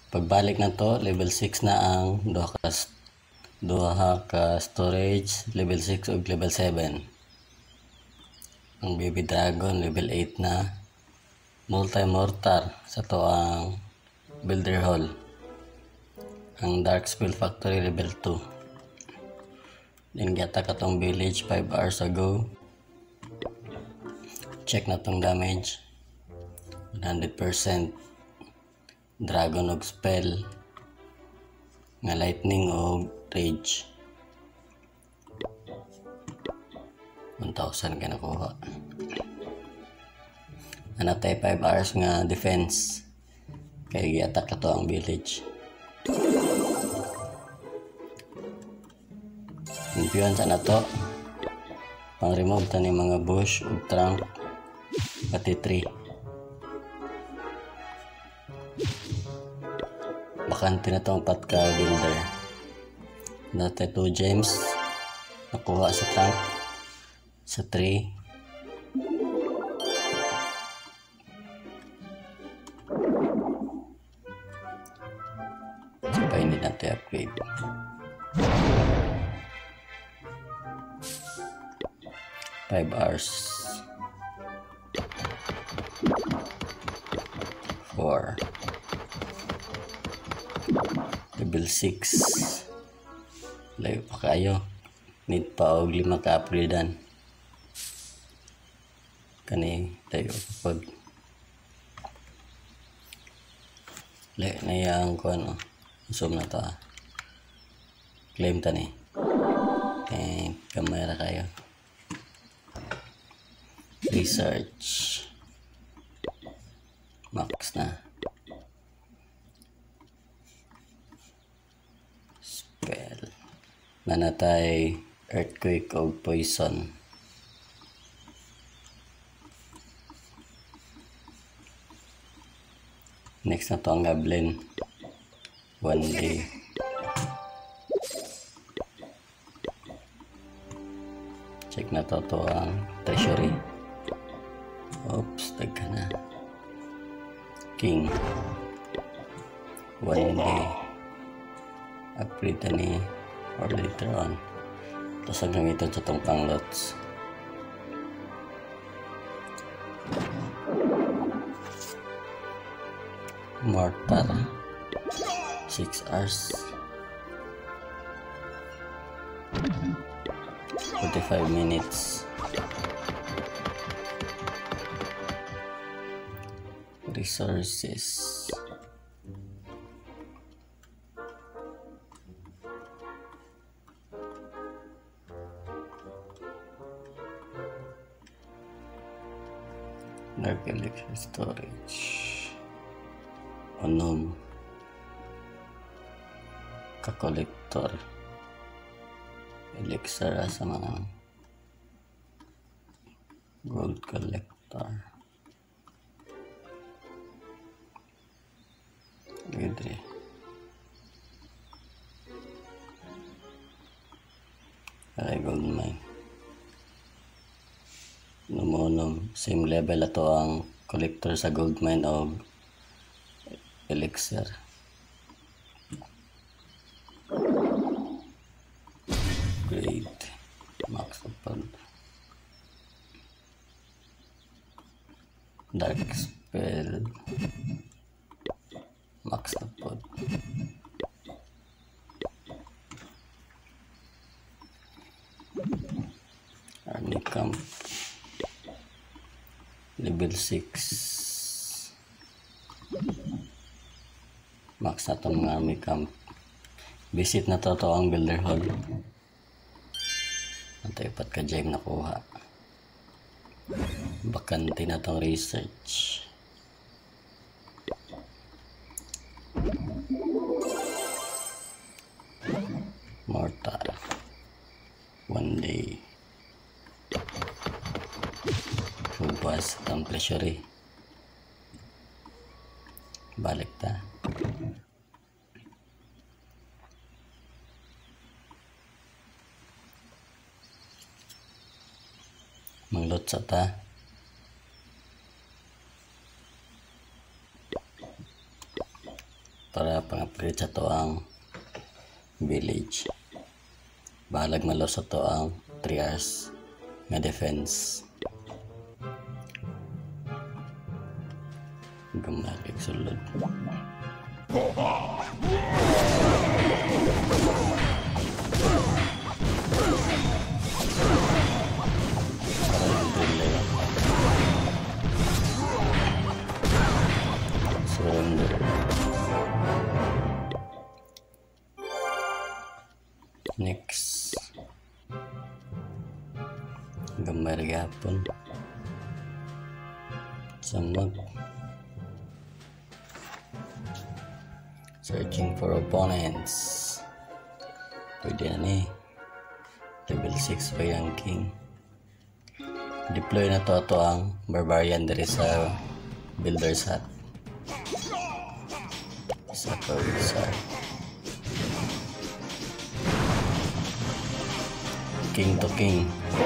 Pagbalik na to, level 6 na ang duha ka storage, level 6 ug level 7. Ang baby dragon level 8 na. Multi-mortar sa to ang builder hall. Ang dark spell factory level 2. Then gata ka tong village 5 hours ago. Check na tong damage. 100% dragon og spell nga lightning og rage. 1,000 ka nakuha. Anatay 5 hours nga defense kay gi-attack ka to ang village. Kumpiyon sa nato pang remove ta ni mga bush ug trunk pati tree. Bakante na tong patka builder. Dati 2 gems nakuha sa trunk sa tree. So pa hindi natin upgrade. Five hours. 4. Level 6. Layo pa kayo. Need pa og 5 ka upgradean. Kani tayo pag layo na yang ko ano. Zoom na to. Claim ta ni. Kamera kayo. Research. Max na. Spell. Nanatay earthquake o poison. Next na to ang goblin. 1 day. Check na to ang treasury. Oops, tagka na. King. 1 day. Upgrade na ni or later on. Tapos ang gamitin sa itong panglots. Mortar. 6 hours. 45 minutes. Resources. Dark elixir storage. Unknown. Ka-collector. Elixir sa mga gold collector. Gidri. Ay gold mine. Numonom. Same level ato ang collector sa gold mine o elixir. Grade. Max upon. Dark spell. Max na po. Army camp. Level 6. Max na ito mga army camp. Visit na to ang builder hall. Antay pat ka gem nakuha. Bakante na tong research. Mortar. 1 day. Subas ang treasury. Balik ta. Manglot sa ta. para pang-upgrade sa to ang village. Bahalag malo sa to ang 3 hours nga defense. Gumalik sulod. Surrender. Next. Gambar gapon. Samag. Searching for opponents. Pwede na ni. Level 6 pa yung king. Deploy na to ang barbarian dari sa builder's hut. Sa builder's hut. King to king.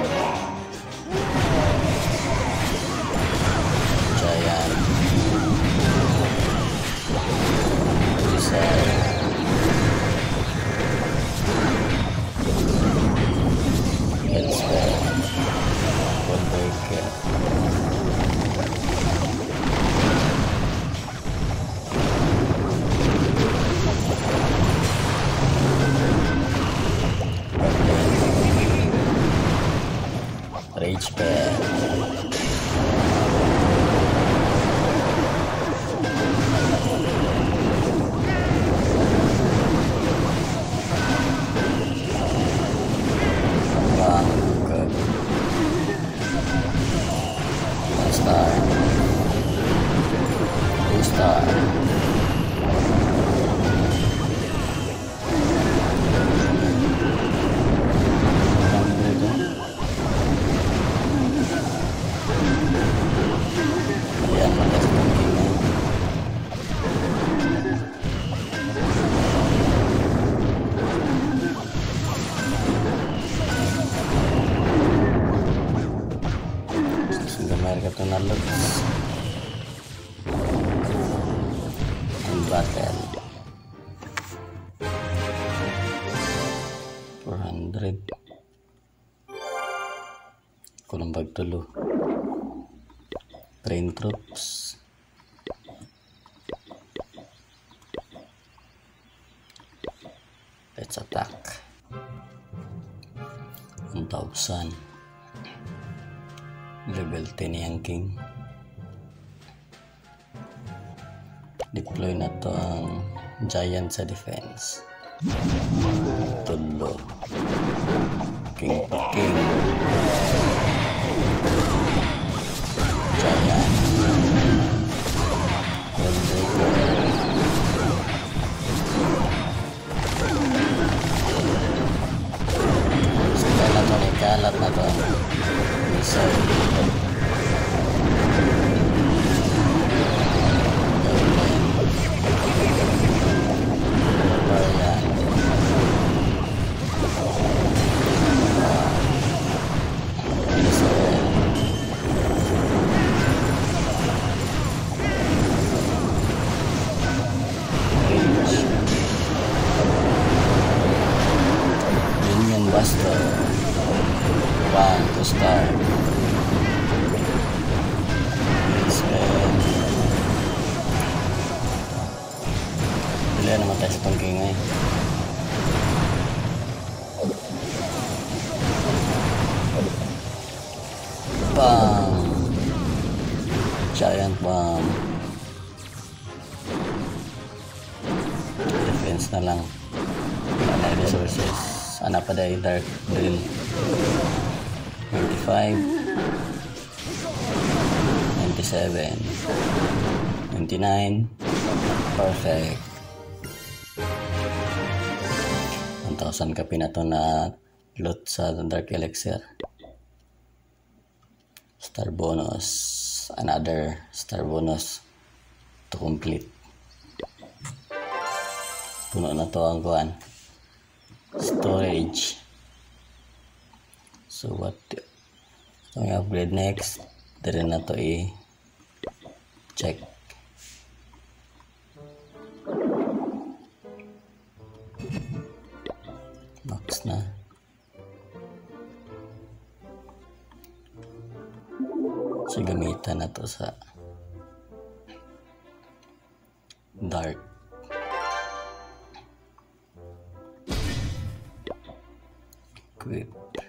Giant. Wizard. Hellspell. Wallbreaker. Rage Bear. Good. 1 star. 2 star. Ito na looks and battle 400 kulang pagtulo train troops let's attack 1,000 level 10 yang king. Deploy na to ang giant sa defense. Tulo. King pa king. Giant. Kalat na to. Missile. Minion Buster. 1 to start. Bila namatay sa tong king eh. Bam! Giant bomb. Defense na lang. Wala na resources. Sana pa dahil dark drill. 95 97 99 perfect 1,000 kapi na to na loot sa dark elixir. Star bonus, another star bonus to complete. Puno na to ang kuhan storage. So what itong upgrade next, dire na to i-check. minutes na. So gamitan na to sa dark. Equip.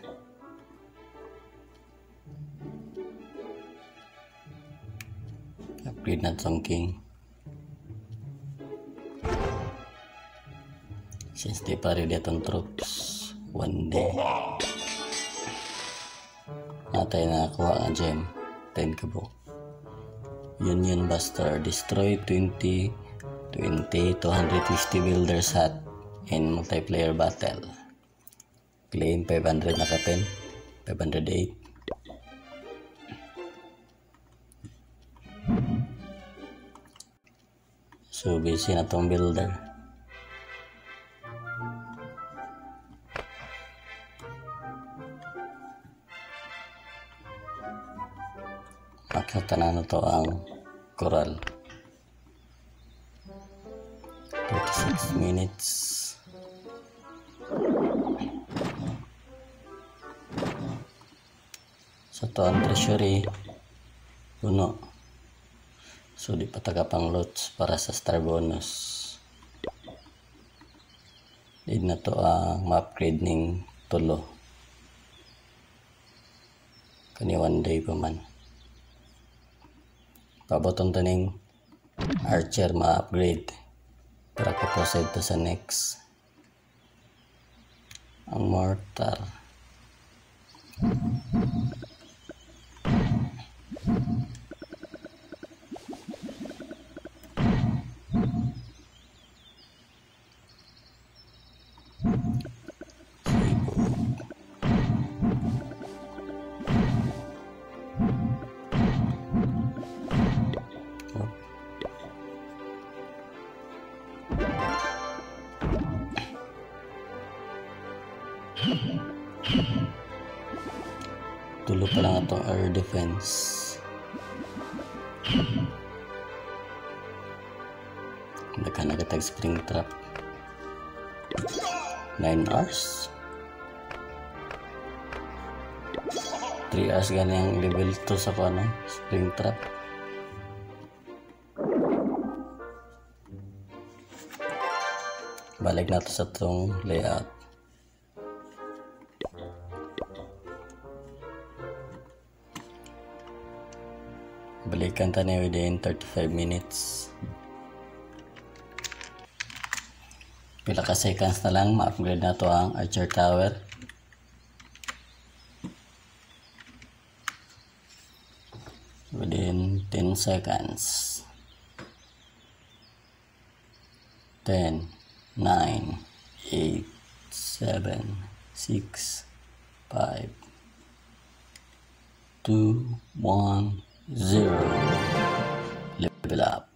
Upgrade na itong king. Since di pa ready itong troops, one day natay na nakuha ang gem 10 kabuk. Union Buster, destroy 20 250 builders hut in multiplayer battle. Claim 500 na kapin, 508. So busy na tong builder. Makita na to ang coral. 36 minutes. Sa to ang treasury puno. So di pa taga pang lots para sa star bonus. Di na to ang ma-upgrade ning tulo. Kani one day pa man. Paboton to ning archer ma-upgrade para ka-proceed to sa next. Ang mortar. Tulo pa lang itong air defense. Nagkanagitag spring trap. 9 hours. 3 hours gani ang level 2 sa kano spring trap. Balik na to sa itong layout. Balikan tayo within 35 minutes. Pila ka seconds na lang ma-upgrade na to ang archer tower. Within 10 seconds. 10, 9, 8, 7, 6, 5, 2, 1, 0. Level up.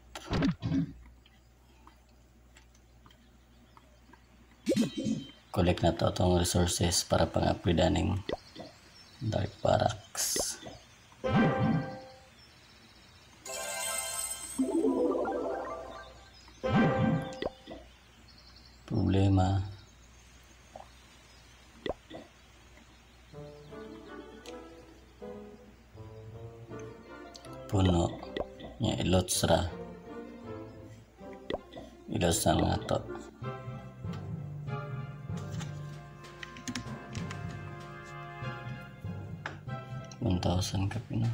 Collect na to itong resources para pang-upgrade ng dark barracks. Problema puno nya ilots ra ilos na nga to. $1,000 ka pina.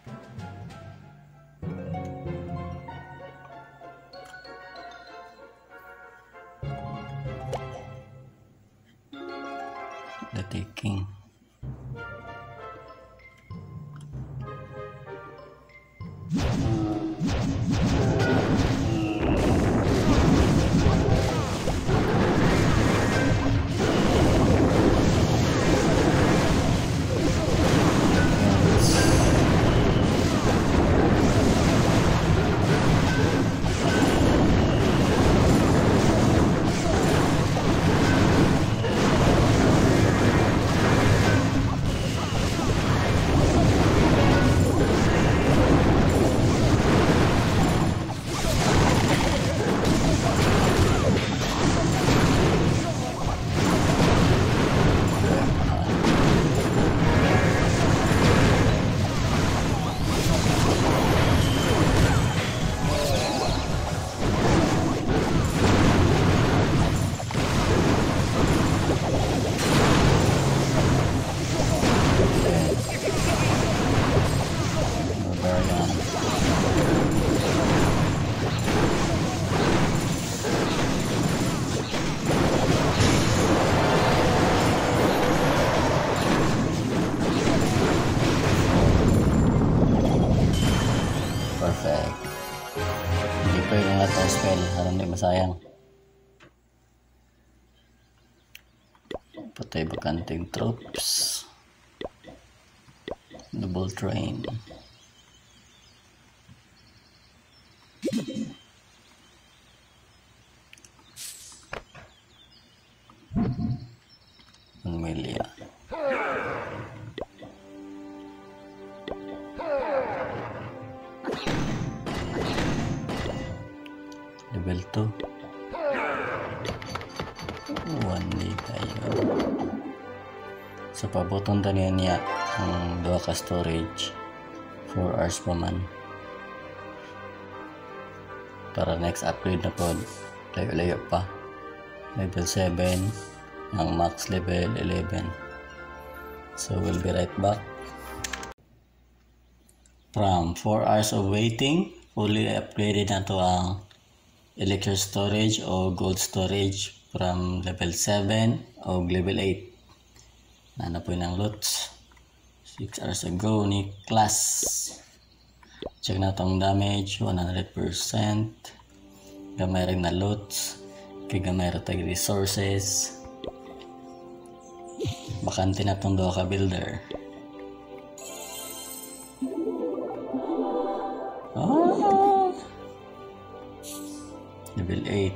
The taking. aron di masayang. Patay bakanting troops. Double train. Million. Level 2. 1D tayo. So pabuton ta niya ang duha ka storage 4 hours pa man para next upgrade na po layo-layo pa. Level 7 ang max level 11. So we'll be right back. From 4 hours of waiting, fully upgraded na to ang elixir storage o gold storage from level 7 o level 8. Na po ng loot 6 hours ago ni class. Check na tong damage 100%. Gamay rin na loot, kay gamay rin tag resources. Bakante na tong duha ka builder. Level 8.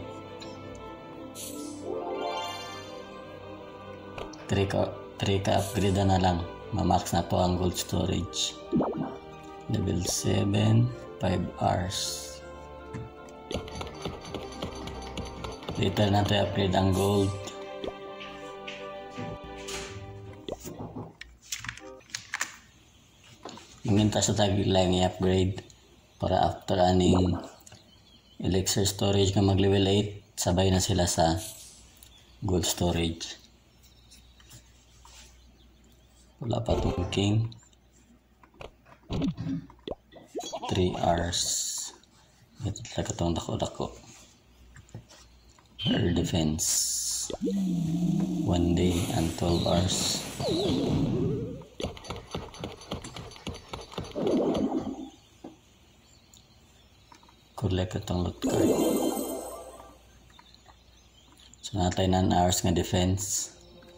3 ka upgrade na lang. Mamax na to ang gold storage. Level 7, 5 hours. Later na to upgrade ang gold. Minta sa tagig lang i-upgrade para after aning elixir storage na mag level 8 sabay na sila sa gold storage. Wala pa itong king. 3 hours. Ito talaga itong dako-dako. Air defense 1 day and 12 hours. Collect itong loot card. So natay 9 hours nga defense.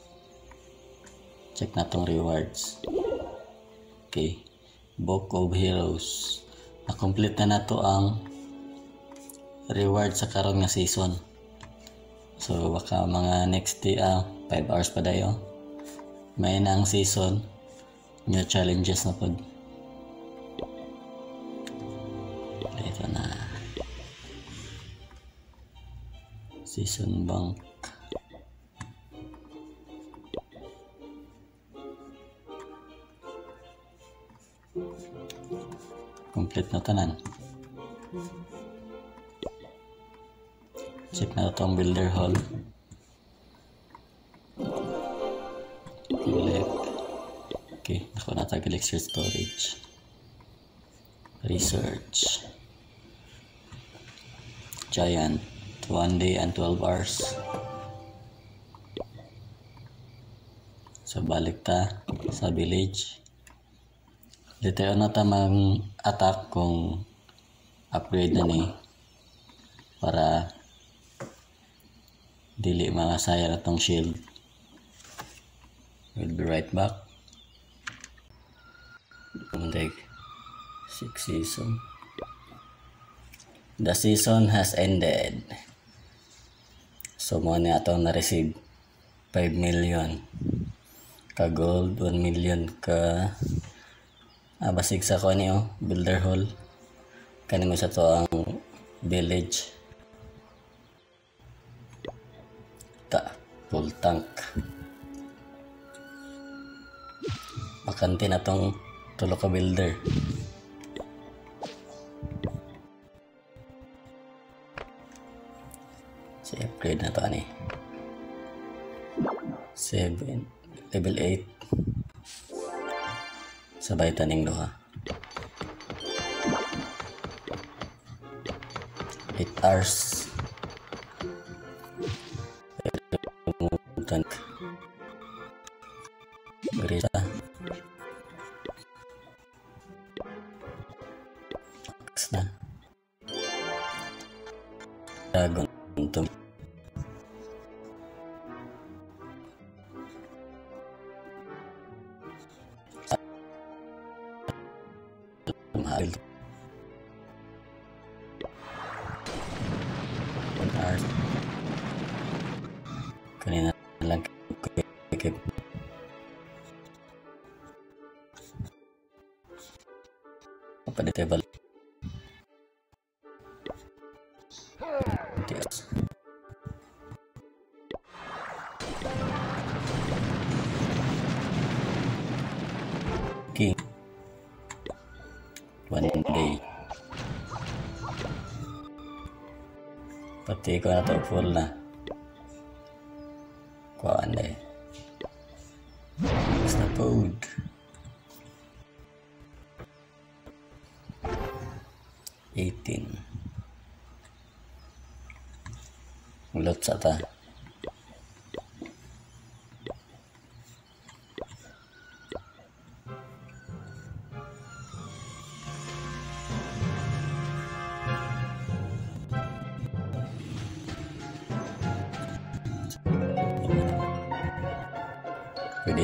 Check na tong rewards. Okay. Book of Heroes. Na-complete na to ang reward sa karon nga season. So baka mga next day 5 hours pa dayo. May na ang season. New challenges na po. Ito na. Season bank. Complete na tanan. Check na itong builder hall. Collect. Okay, nakuha na tag elixir storage. Research. Giant. 1 day and 12 hours. So balik ta sa village. Later na ta mag-attack kung upgrade na ni para dili mga sayang atong shield. We'll be right back. Like 6 season. The season has ended. So mo ni atong na-receive 5 million ka gold, 1 million ka basig sa ko niyo builder hall. Kani mo sa to ang village. Full tank. Bakante na tong tulo ka builder. So upgrade na to ani. 7 level 8. Sabay taning duha. 8 hours. Tank. Grita. Max na. dragon to mahal kanina lang kikip apa di table yes. King one day pati ko na to full na kuhaan na basta food 18 ulat sa ta pwede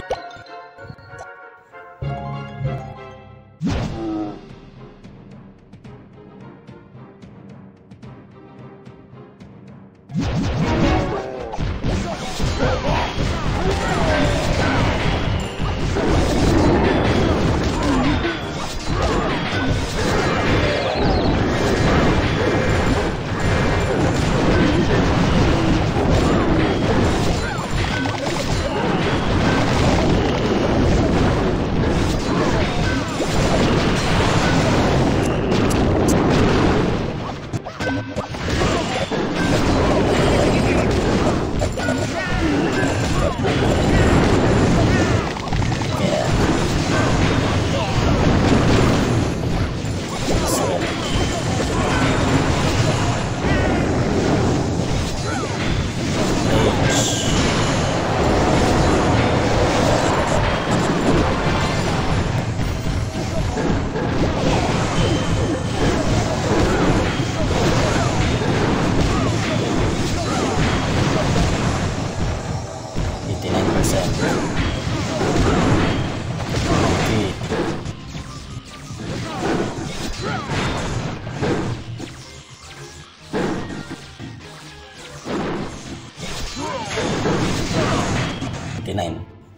$59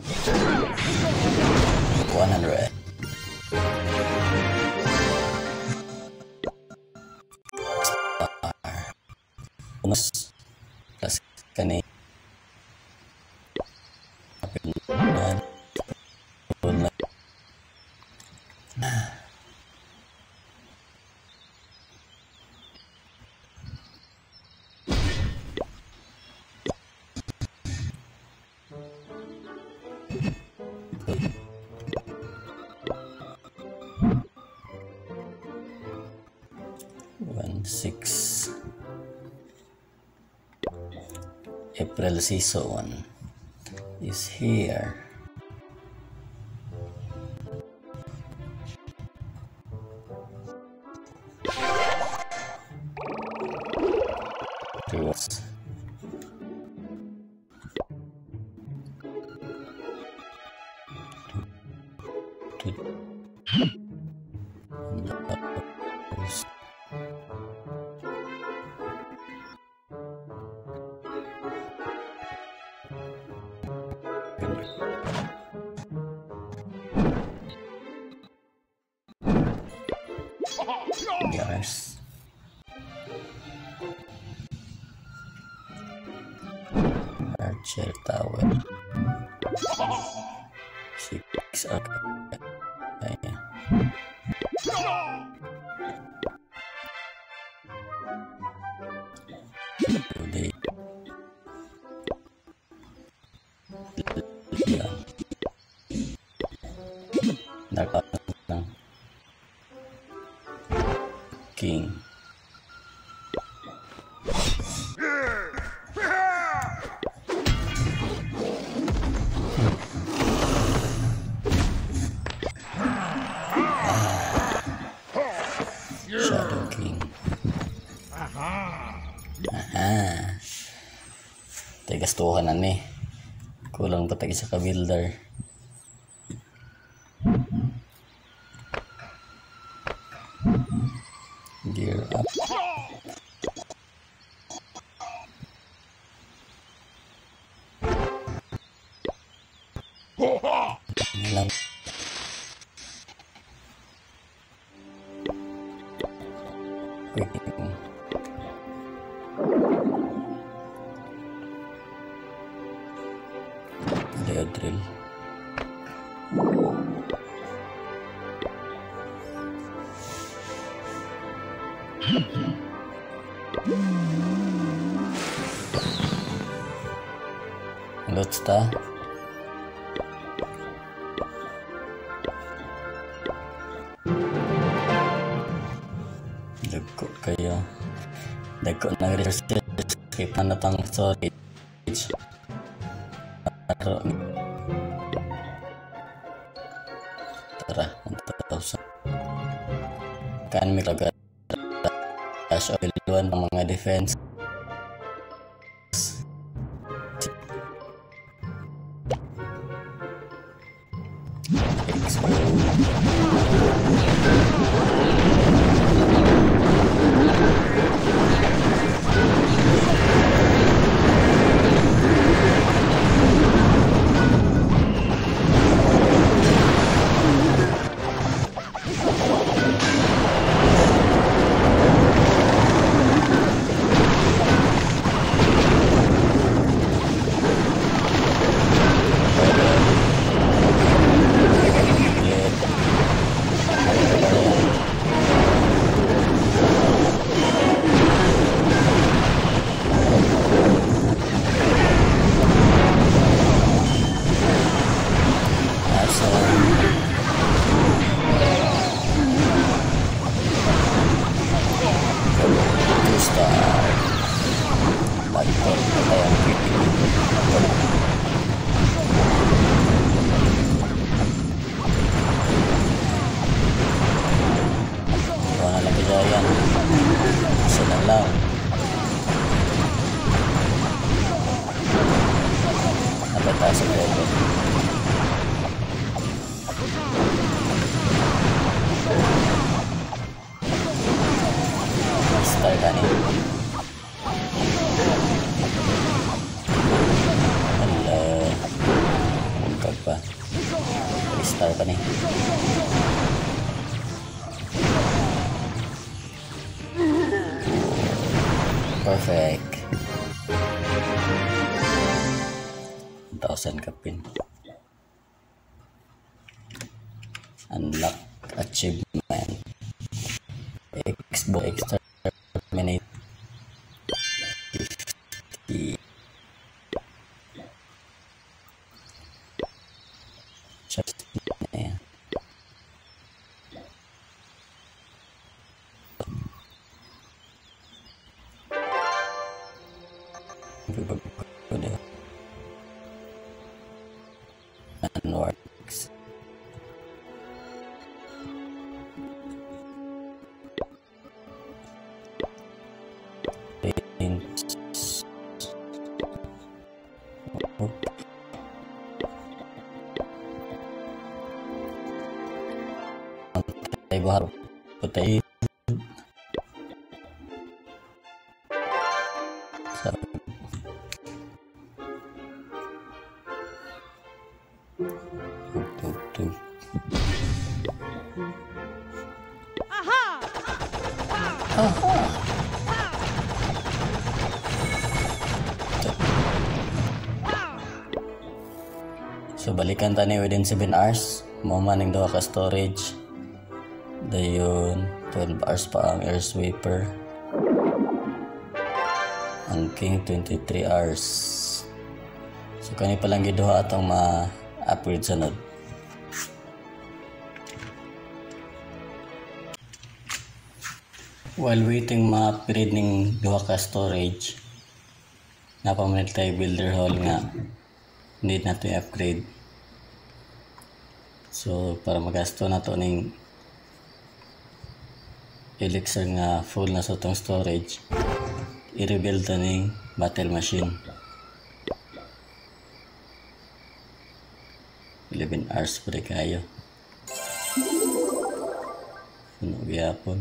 $100 bonus plus kani six April season is here. Rewards. Yes. Archer Tower. 6 kayaknya. Today. Nakakang King. Shadow King. Gastuhan na ni. Kulang pa isa ka builder. Gear up. Lang. Drill. Lots ta. Dagko kayo. Dagko na research na tang storage. Tara, 1,000. Kan may kagad cash oil ng mga defense. Perfect. 1,000 kapin. Unlock achievement. Xbox exterminate 50. Just yan. Works. Baru putih so balikan tani within 7 hours mo maning duha ka storage dayon 12 hours pa ang air sweeper ang king 23 hours so kani pa lang giduha atong ma-upgrade sunod. While waiting ma-upgrade ning duha ka storage napamanit tayo builder hall nga need na to i-upgrade. So para magasto na to ning elixir nga full na sa itong storage i-rebuild to ning battle machine. 11 hours pa rin kayo. Puno gyapon.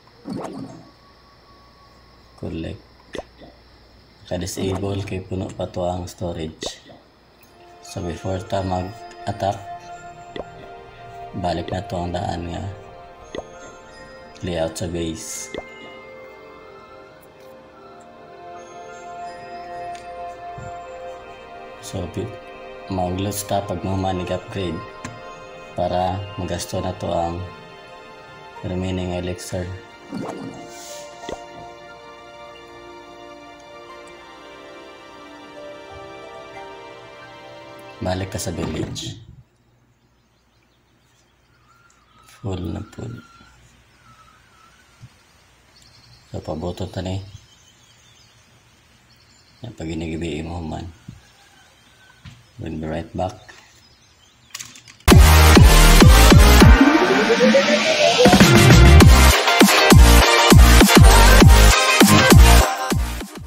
Collect. Naka-disable kay puno pa to ang storage. So before ta mag-attack, balik na to ang daan nga layout sa base. So mag-loot ta pag mahumanig upgrade para magasto na to ang remaining elixir. Balik ka sa village. Full na full. So paboto ta ni. Pag inigibi mo man. We'll be right back.